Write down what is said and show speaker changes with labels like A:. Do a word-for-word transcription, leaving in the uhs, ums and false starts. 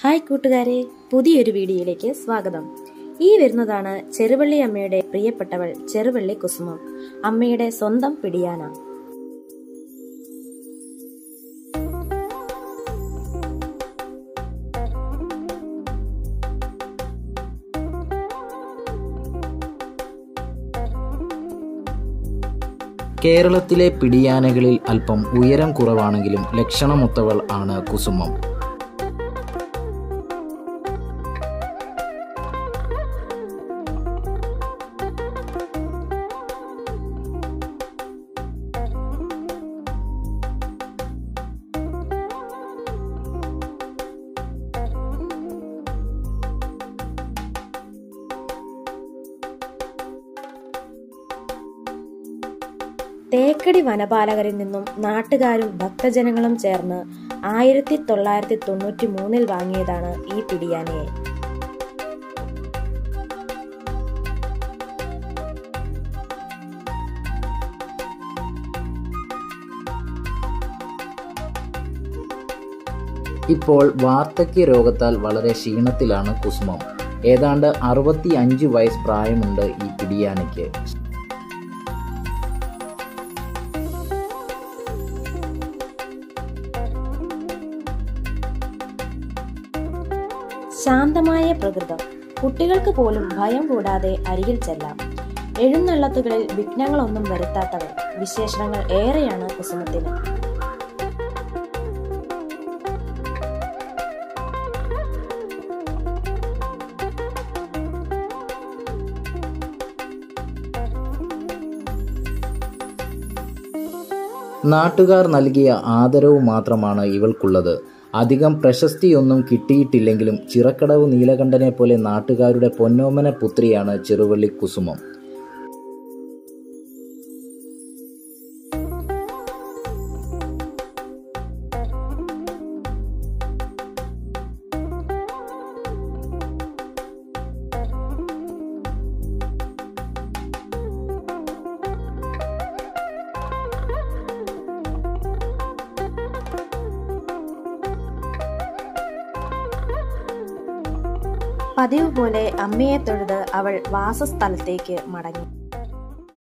A: Hi കൂട്ടുകാരെ, പുതിയൊരു വീഡിയോയിലേക്ക് സ്വാഗതം. ഈ വരുന്നതാണ് ചെറുവള്ളി അമ്മയുടെ പ്രിയപ്പെട്ടവൾ ചെറുവള്ളി കുസുമം, അമ്മയുടെ സ്വന്തം പിടിയാന.
B: കേരളത്തിലെ പിടിയാനകളിൽ അല്പം ഉയരം കുറവാണെങ്കിലും ലക്ഷണമൊത്തവൾ ആണ് കുസുമം.
A: തേക്കടി വനപാലകരിൽ നിന്നും നാട്ടുകാരും ഭക്തജനങ്ങളും ചേർന്ന് ആയിരത്തി തൊള്ളായിരത്തി തൊണ്ണൂറ്റി മൂന്നിൽ വാങ്ങിയതാണ് ഈ പിടിയാനയെ.
B: ഇപ്പോൾ വാർദ്ധക്യ രോഗത്താൽ വളരെ ക്ഷീണത്തിലാണ് കുസുമം. ഏതാണ്ട് അറുപത്തി അഞ്ച് വയസ്സ് പ്രായമുണ്ട് ഈ പിടിയാനയ്ക്ക്.
A: ശാന്തമായ പ്രകൃതം, കുട്ടികൾക്ക് പോലും ഭയം കൂടാതെ അരികിൽ ചെല്ലാം. എഴുന്നള്ളത്തുകളിൽ വിഘ്നങ്ങളൊന്നും വരുത്താത്തവർ. വിശേഷണങ്ങൾ ഏറെയാണ് കുസുമത്തിന്.
B: നാട്ടുകാർ നൽകിയ ആദരവ് മാത്രമാണ് ഇവൾക്കുള്ളത്. അധികം പ്രശസ്തിയൊന്നും കിട്ടിയിട്ടില്ലെങ്കിലും ചിറക്കടവ് നീലകണ്ഠനെ പോലെ നാട്ടുകാരുടെ പൊന്നോമന പുത്രിയാണ് ചെറുവള്ളി കുസുമം.
A: പതിവ് പോലെ അമ്മയെ തൊഴുത് അവൾ വാസസ്ഥലത്തേക്ക് മടങ്ങി.